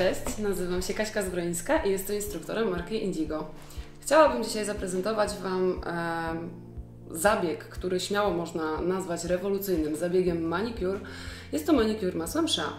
Cześć, nazywam się Kaśka Zbrońska i jestem instruktorem marki Indigo. Chciałabym dzisiaj zaprezentować Wam zabieg, który śmiało można nazwać rewolucyjnym zabiegiem manicure. Jest to manicure masłem Shea.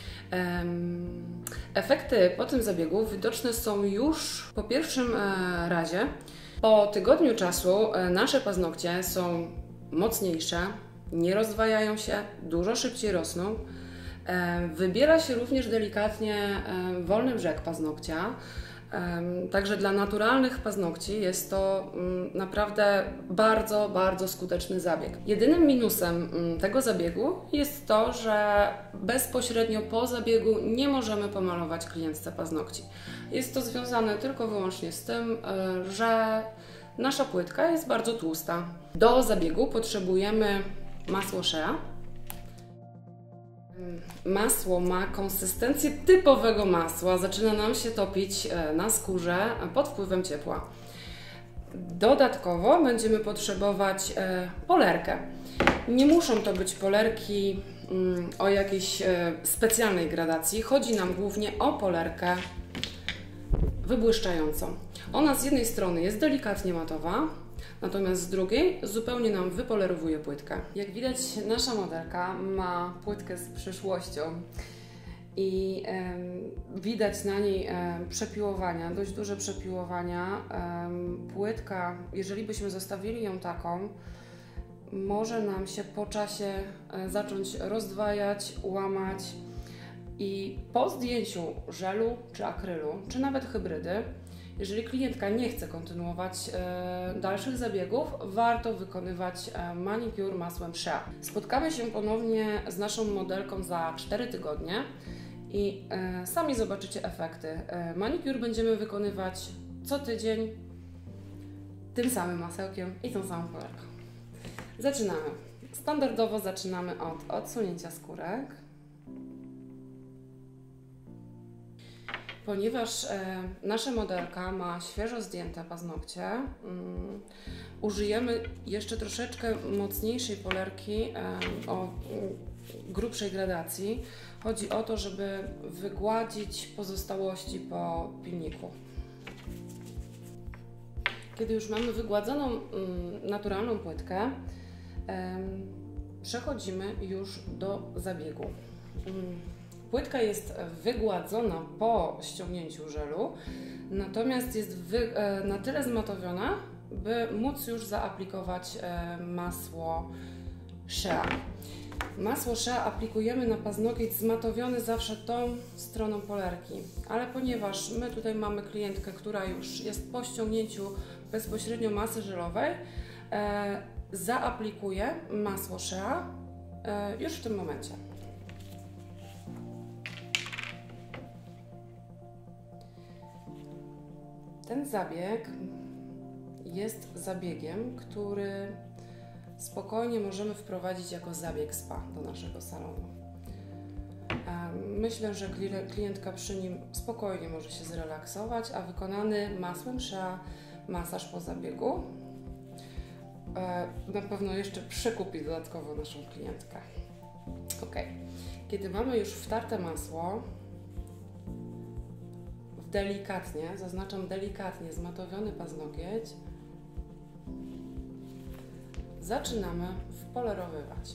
Efekty po tym zabiegu widoczne są już po pierwszym razie. Po tygodniu czasu nasze paznokcie są mocniejsze, nie rozdwajają się, dużo szybciej rosną. Wybiera się również delikatnie wolny brzeg paznokcia. Także dla naturalnych paznokci jest to naprawdę bardzo, bardzo skuteczny zabieg. Jedynym minusem tego zabiegu jest to, że bezpośrednio po zabiegu nie możemy pomalować klientce paznokci. Jest to związane tylko i wyłącznie z tym, że nasza płytka jest bardzo tłusta. Do zabiegu potrzebujemy masło Shea. Masło ma konsystencję typowego masła, zaczyna nam się topić na skórze pod wpływem ciepła. Dodatkowo będziemy potrzebować polerkę. Nie muszą to być polerki o jakiejś specjalnej gradacji, chodzi nam głównie o polerkę wybłyszczającą. Ona z jednej strony jest delikatnie matowa, natomiast z drugiej zupełnie nam wypolerowuje płytkę. Jak widać, nasza modelka ma płytkę z przyszłością i widać na niej przepiłowania, dość duże przepiłowania. Płytka, jeżeli byśmy zostawili ją taką, może nam się po czasie zacząć rozdwajać, łamać i po zdjęciu żelu czy akrylu, czy nawet hybrydy, jeżeli klientka nie chce kontynuować dalszych zabiegów, warto wykonywać manicure masłem Shea. Spotkamy się ponownie z naszą modelką za 4 tygodnie i sami zobaczycie efekty. Manicure będziemy wykonywać co tydzień tym samym masełkiem i tą samą polerką. Zaczynamy. Standardowo zaczynamy od odsunięcia skórek. Ponieważ nasza modelka ma świeżo zdjęte paznokcie, użyjemy jeszcze troszeczkę mocniejszej polerki o grubszej gradacji. Chodzi o to, żeby wygładzić pozostałości po pilniku. Kiedy już mamy wygładzoną naturalną płytkę, przechodzimy już do zabiegu. Płytka jest wygładzona po ściągnięciu żelu, natomiast jest na tyle zmatowiona, by móc już zaaplikować masło Shea. Masło Shea aplikujemy na paznokieć zmatowiony zawsze tą stroną polerki, ale ponieważ my tutaj mamy klientkę, która już jest po ściągnięciu bezpośrednio masy żelowej, zaaplikuję masło Shea już w tym momencie. Ten zabieg jest zabiegiem, który spokojnie możemy wprowadzić jako zabieg spa do naszego salonu. Myślę, że klientka przy nim spokojnie może się zrelaksować, a wykonany masłem Shea masaż po zabiegu na pewno jeszcze przekupi dodatkowo naszą klientkę. Ok, kiedy mamy już wtarte masło, delikatnie, zaznaczam delikatnie, zmatowiony paznokieć, zaczynamy wpolerowywać.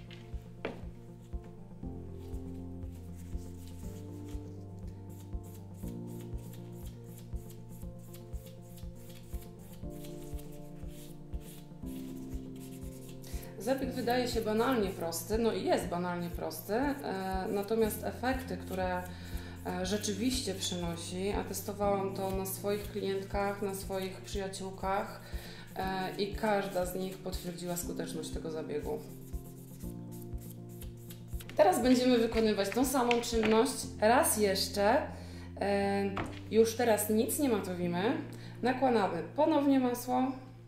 Zabieg wydaje się banalnie prosty, no i jest banalnie prosty, natomiast efekty, które rzeczywiście przynosi, a testowałam to na swoich klientkach, na swoich przyjaciółkach i każda z nich potwierdziła skuteczność tego zabiegu. Teraz będziemy wykonywać tą samą czynność raz jeszcze. Już teraz nic nie matowimy. Nakładamy ponownie masło.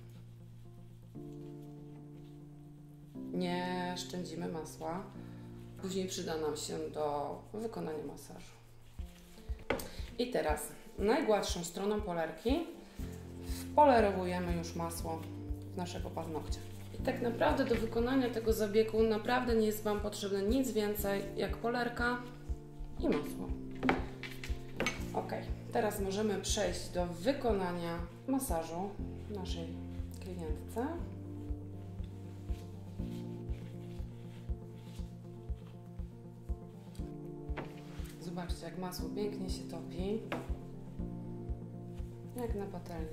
Nie szczędzimy masła. Później przyda nam się do wykonania masażu. I teraz najgładszą stroną polerki wpolerowujemy już masło w naszego paznokcia. I tak naprawdę do wykonania tego zabiegu naprawdę nie jest Wam potrzebne nic więcej jak polerka i masło. Ok, teraz możemy przejść do wykonania masażu naszej klientce. Zobaczcie, jak masło pięknie się topi, jak na patelni.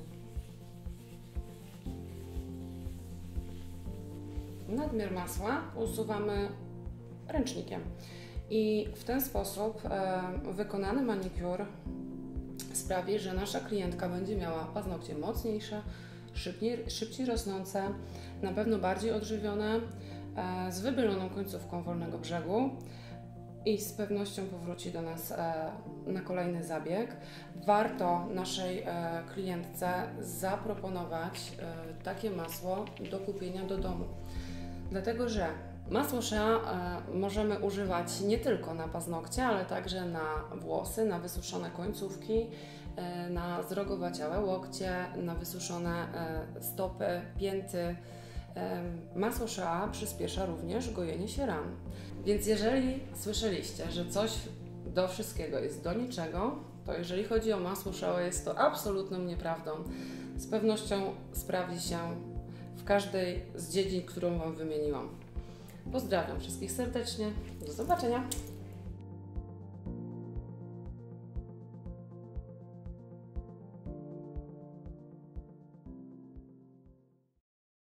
Nadmiar masła usuwamy ręcznikiem i w ten sposób wykonany manikur sprawi, że nasza klientka będzie miała paznokcie mocniejsze, szybciej rosnące, na pewno bardziej odżywione, z wybieloną końcówką wolnego brzegu i z pewnością powróci do nas na kolejny zabieg. Warto naszej klientce zaproponować takie masło do kupienia do domu, dlatego że masło Shea możemy używać nie tylko na paznokcie, ale także na włosy, na wysuszone końcówki, na zrogowaciałe łokcie, na wysuszone stopy, pięty. Masło Shea przyspiesza również gojenie się ran. Więc jeżeli słyszeliście, że coś do wszystkiego jest do niczego, to jeżeli chodzi o masło Shea, jest to absolutną nieprawdą. Z pewnością sprawdzi się w każdej z dziedzin, którą Wam wymieniłam. Pozdrawiam wszystkich serdecznie. Do zobaczenia!